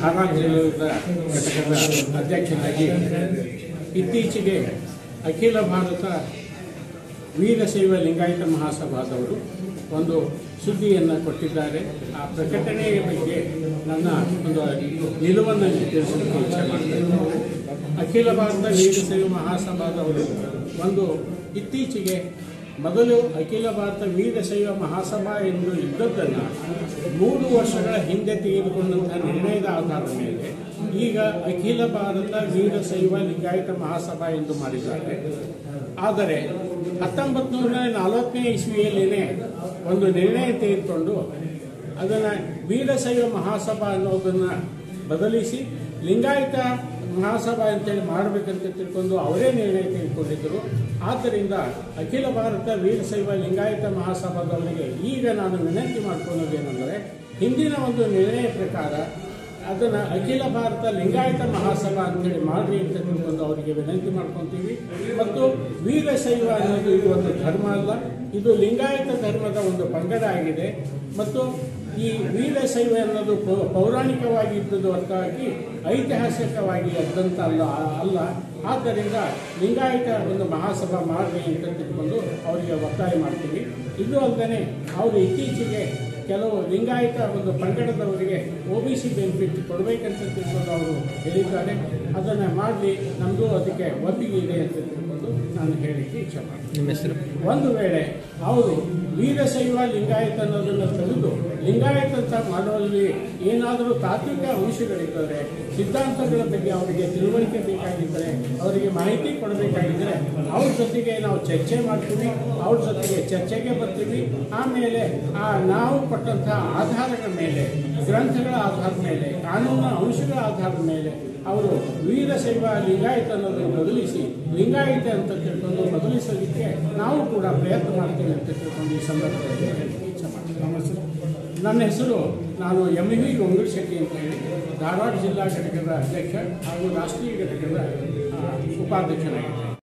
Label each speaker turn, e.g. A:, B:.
A: ಧಾರವಾಡ ಜಿಲ್ಲೆಯ ಘಟಕದ ಅಧ್ಯಕ್ಷನಾಗಿ ಇತ್ತೀಚೆಗೆ ಅಖಿಲ ಭಾರತ ವೀರಶೈವ ಲಿಂಗಾಯತ ಮಹಾಸಭಾದವರು ಒಂದು ಸುದ್ದಿಯನ್ನು ಕೊಟ್ಟಿದ್ದಾರೆ. ಆ ಪ್ರಕಟಣೆಯ ಬಗ್ಗೆ ನನ್ನ ಒಂದು ನಿಲುವನ್ನು ತಿಳಿಸಲಿಕ್ಕೆ ಇಚ್ಛೆ ಮಾಡ್ತಾರೆ. ಅಖಿಲ ಭಾರತ ವೀರಶೈವ ಮಹಾಸಭಾದವರು ಒಂದು ಇತ್ತೀಚೆಗೆ ಮೊದಲು ಅಖಿಲ ಭಾರತ ವೀರಶೈವ ಮಹಾಸಭಾ ಎಂದು ಇದ್ದದ್ದನ್ನು 3 ವರ್ಷಗಳ ಹಿಂದೆ ತೆಗೆದುಕೊಂಡಂತಹ ನಿರ್ಣಯದ ಆಧಾರದ ಮೇಲೆ ಈಗ ಅಖಿಲ ಭಾರತ ವೀರಶೈವ ಲಿಂಗಾಯತ ಮಹಾಸಭಾ ಎಂದು ಮಾಡಿದ್ದಾರೆ. ಆದರೆ 1940ನೇ ಇಸ್ವಿಯಲ್ಲಿನೇ ಒಂದು ನಿರ್ಣಯ ತೆಗೆದುಕೊಂಡು ಅದನ್ನು ವೀರಶೈವ ಮಹಾಸಭಾ ಅನ್ನೋದನ್ನು ಬದಲಿಸಿ ಲಿಂಗಾಯತ ಮಹಾಸಭಾ ಅಂತೇಳಿ ಮಾಡಬೇಕಂತ ತಿಳ್ಕೊಂಡು ಅವರೇ ನಿರ್ಣಯ ತೆಗೆದುಕೊಂಡಿದ್ದರು. ಆದ್ದರಿಂದ ಅಖಿಲ ಭಾರತ ವೀರಶೈವ ಲಿಂಗಾಯತ ಮಹಾಸಭಾದವರಿಗೆ ಈಗ ನಾನು ವಿನಂತಿ ಮಾಡಿಕೊಳ್ಳೋದೇನೆಂದರೆ, ಹಿಂದಿನ ಒಂದು ನಿರ್ಣಯ ಪ್ರಕಾರ ಅದನ್ನು ಅಖಿಲ ಭಾರತ ಲಿಂಗಾಯತ ಮಹಾಸಭಾ ಅಂತೇಳಿ ಮಾಡ್ರಿ ಅಂತ ತಿಳ್ಕೊಂಡು ಅವರಿಗೆ ವಿನಂತಿ ಮಾಡ್ಕೊತೀವಿ. ಮತ್ತು ವೀರಶೈವ ಅನ್ನೋದು ಇದು ಒಂದು ಧರ್ಮ ಅಲ್ಲ, ಇದು ಲಿಂಗಾಯತ ಧರ್ಮದ ಒಂದು ಪಂಗಡ ಆಗಿದೆ. ಮತ್ತು ಈ ವೀರಶೈವ ಅನ್ನೋದು ಪೌರಾಣಿಕವಾಗಿ ಇದ್ದದ್ದು ಹೊರತಾಗಿ ಐತಿಹಾಸಿಕವಾಗಿ ಅದಂತ ಅಲ್ಲ. ಆದ್ದರಿಂದ ಲಿಂಗಾಯತ ಒಂದು ಮಹಾಸಭಾ ಮಾಡ್ರಿ ಅಂತ ತಿಳ್ಕೊಂಡು ಅವರಿಗೆ ಒತ್ತಾಯ ಮಾಡ್ತೀವಿ. ಇದು ಅಲ್ಲದೆ ಅವರು ಇತ್ತೀಚೆಗೆ ಕೆಲವು ಲಿಂಗಾಯತ ಒಂದು ಪಂಗಡದವರಿಗೆ OBC ಬೆನಿಫಿಟ್ ಕೊಡಬೇಕಂತ ತಿಳ್ಕೊಂಡು ಅವರು ಹೇಳಿದ್ದಾರೆ. ಅದನ್ನು ಮಾಡಲಿ, ನಮ್ಮದು ಅದಕ್ಕೆ ಒಪ್ಪಿಗೆ ಇದೆ ಅಂತ ತಿಳ್ಕೊಂಡು ನಾನು ಹೇಳಿಕ್ಕೆ ಇಚ್ಛೆ ಮಾಡ್ತೀನಿ.
B: ನಿಮ್ಮ ಹೆಸರು?
A: ಒಂದು ವೇಳೆ ಅವರು ವೀರಶೈವ ಲಿಂಗಾಯತ ಅನ್ನೋದನ್ನು ತೆಗೆದು ಲಿಂಗಾಯತ ಅಂತ ಮಾಡುವಲ್ಲಿ ಏನಾದರೂ ತಾತ್ವಿಕ ಅಂಶಗಳಿದ್ದರೆ, ಸಿದ್ಧಾಂತಗಳ ಬಗ್ಗೆ ಅವರಿಗೆ ತಿಳುವಳಿಕೆ ಬೇಕಾಗಿದ್ದರೆ, ಅವರಿಗೆ ಮಾಹಿತಿ ಕೊಡಬೇಕಾಗಿದ್ದರೆ ಅವ್ರ ಜೊತೆಗೆ ನಾವು ಚರ್ಚೆ ಮಾಡ್ತೀವಿ, ಅವ್ರ ಜೊತೆಗೆ ಚರ್ಚೆಗೆ ಬರ್ತೀವಿ. ಆಮೇಲೆ ನಾವು ಕೊಟ್ಟಂತಹ ಆಧಾರಗಳ ಮೇಲೆ, ಗ್ರಂಥಗಳ ಆಧಾರದ ಮೇಲೆ, ಕಾನೂನಿನ ಅಂಶಗಳ ಆಧಾರದ ಮೇಲೆ ಅವರು ವೀರಶೈವ ಲಿಂಗಾಯತ ಅನ್ನೋದನ್ನು ಬದಲಿಸಿ ಲಿಂಗಾಯತ ಅಂತ ತಿಳ್ಕೊಂಡು ಬದಲಿಸೋದಕ್ಕೆ ನಾವು ಕೂಡ ಪ್ರಯತ್ನ ಮಾಡ್ತೇವೆ ಅಂತ ತಿಳ್ಕೊಂಡು ಈ ಸಂದರ್ಭದಲ್ಲಿ ಇಚ್ಛೆ ಮಾಡ್ತೀನಿ. ನನ್ನ ಹೆಸರು ನಾನು MV ಗಂಗೂರ್ ಶೆಟ್ಟಿ ಅಂತ ಹೇಳಿ ಧಾರವಾಡ ಜಿಲ್ಲಾ ಘಟಕದ ಅಧ್ಯಕ್ಷ ಹಾಗೂ ರಾಷ್ಟ್ರೀಯ ಘಟಕದ ಉಪಾಧ್ಯಕ್ಷನಾಗಿದ್ದೇನೆ.